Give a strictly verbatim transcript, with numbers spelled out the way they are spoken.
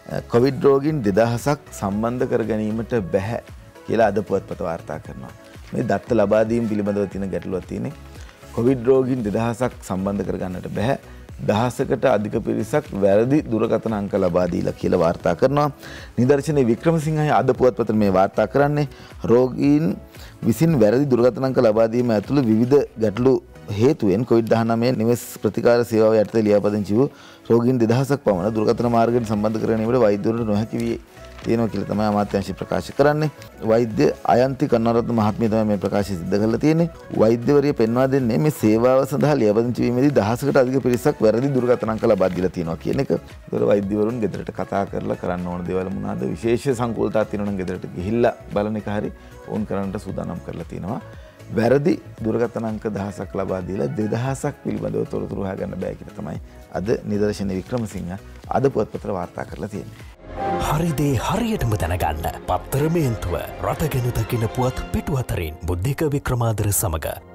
Covid රෝගීන් දෙදහසක් සම්බන්ධ කර ගැනීමට බැහැ කියලා අද පුවත්පත වාර්තා කරනවා. මේ දත්ත ලබා දීම පිළිබඳව තියෙන ගැටලුවක් තියෙන්නේ. කොවිඩ් රෝගීන් දෙදහසක් සම්බන්ධ කර ගන්නට බැහැ. දහසකට අධික පිරිසක් වැරදි දුරකථන අංක ලබා දීලා කියලා වාර්තා කරනවා. නිදර්ශනයේ වික්‍රමසිංහයි අද පුවත්පතේ මේ වාර්තා කරන්නේ රෝගීන් විසින් වැරදි දුරකථන අංක ලබා දීම ඇතුළු විවිධ ගැටලු හේතුවෙන් කොවිඩ් දහනවය නිවෙස් ප්‍රතිකාර සේවාව යටතේ ලියාපදිංචි වූ රෝගීන් දෙදහසක් පමණ දුරකථන මාර්ගයෙන් සම්බන්ධ කර ගැනීමට වෛද්‍යවරුන්ට නොහැකි වී තියෙනවා කියලා තමයි අමාත්‍යාංශය ප්‍රකාශ කරන්නේ. වෛද්‍ය අයන්ති කරුණාරත්න මහත්මිය තමයි මේ ප්‍රකාශය සිදු කරලා තියෙන්නේ. වෛද්‍යවරිය පෙන්වා දෙන්නේ මේ සේවාව සඳහා ලියාපදිංචි වීමේදී දහසකට අධික පිරිසක් වැරදි දුරකථන අංක ලබා දීලා තියෙනවා කියන එක. ඒතර වෛද්‍යවරුන් ගෙදරට කතා කරලා කරන්න ඕන දේවල් මොනවාද විශේෂ සංකූලතාවක් තියෙනවා නම් ගෙදරට ගිහිල්ලා බලන එක හරි ඕන් කරන්නට සූදානම් කරලා තියෙනවා. වැරදි දුරකථන අංක දහසක් ලබා දීලා දෙදහසක් පිළිබඳව තොරතුරු හොයාගන්න බෑ කියලා තමයි අද නිදර්ශන වික්‍රමසිංහ අද පුවත්පතට වාර්තා කරලා තියෙන්නේ. හරිදේ හරියටම දැනගන්න පත්තර මේන්තුව රට ගැන දකින පුවත් පිටු අතරින් බුද්ධික වික්‍රමාදර සමග